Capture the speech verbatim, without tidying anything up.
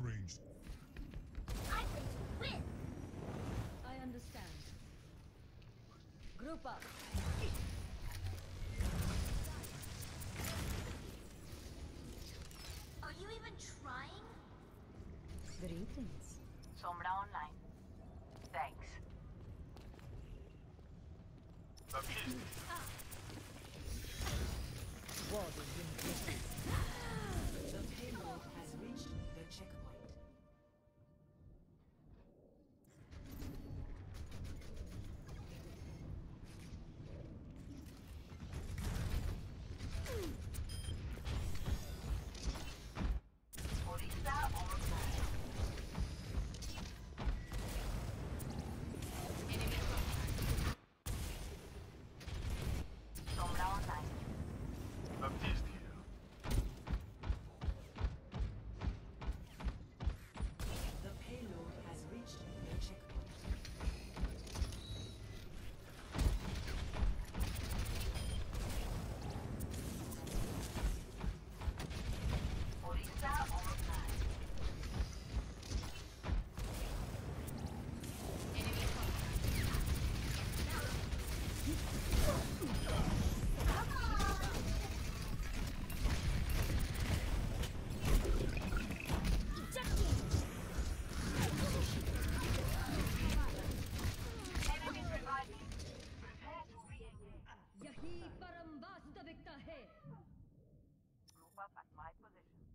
arranged. I'm ready to win! I understand. Group up. Are you even trying? Greetings. Sombra online. Thanks. Warders in place. The payload has reached the checkpoint. Orisa online. Enemy contact. Sombra online. Baptiste here. The payload has reached the checkpoint. Orisa online. Enemy contact. Enemy reviving. Prepare to re-engage. यही परम वास्तविकता है. Group up at my position.